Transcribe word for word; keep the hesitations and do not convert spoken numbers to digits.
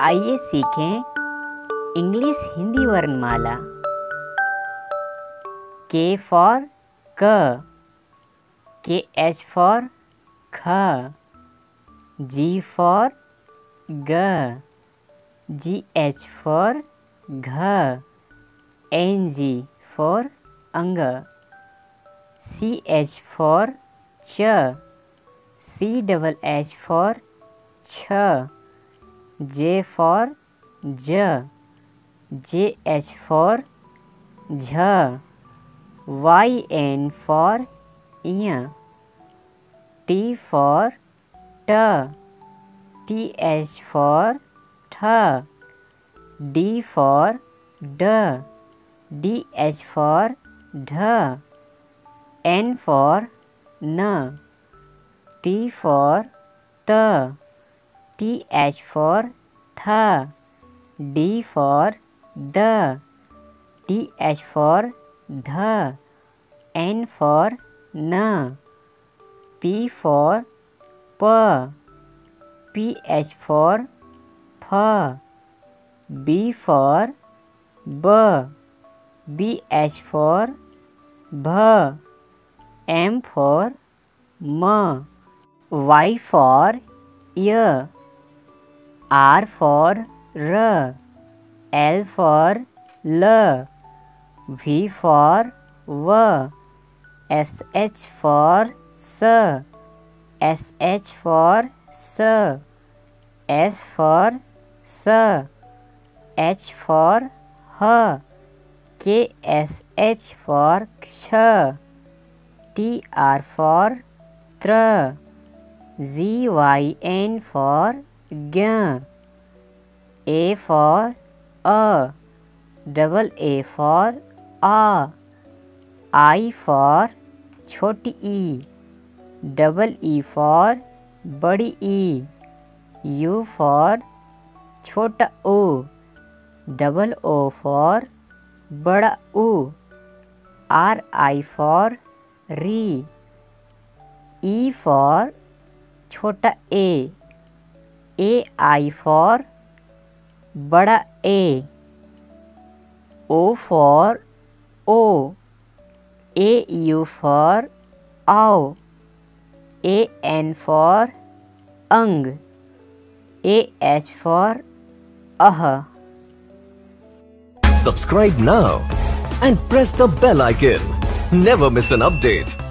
आइए सीखें इंग्लिश हिंदी वर्णमाला। के फॉर क, के एच फॉर ख, जी फॉर ग, जी एच फॉर घ, एन जी फॉर अंग, सी एच फॉर च, सी डबल एच फॉर छ, जे फॉर ज, जे एच फॉर झ, वाई एन फॉर य, टी फॉर ट, टी एच फॉर ठ, डी फॉर ड, डी एच फॉर ढ, एन फॉर न, टी फॉर त, टी एच फॉर थ, डी फॉर द, डी एच फॉर ध, एन फॉर न, पी फॉर प, पी एच फॉर फ, बी फॉर ब, बी एच फॉर भ, एम फॉर म, वाई फॉर य, आर फॉर र, एल फॉर ल, वी फॉर व, एस एच फॉर स, एस एच फॉर स, एस फॉर स, एच फॉर ह, के एस एच फॉर क्ष, टी आर फॉर त्र, जी वाई एन फॉर ज्ञ, ए फॉर अ, डबल ए फॉर आ, आई फॉर छोटी ई, डबल ई फॉर बड़ी ई, यू फॉर छोटा ओ, डबल ओ फॉर बड़ा ऊ, आर आई फॉर री, ई फॉर छोटा ए, ए आई फॉर बड़ा ए, ओ फॉर ओ, ए यू फॉर आओ, ए एन फॉर अंग, ए एच फॉर अह। Subscribe now and press the bell icon. Never miss an update.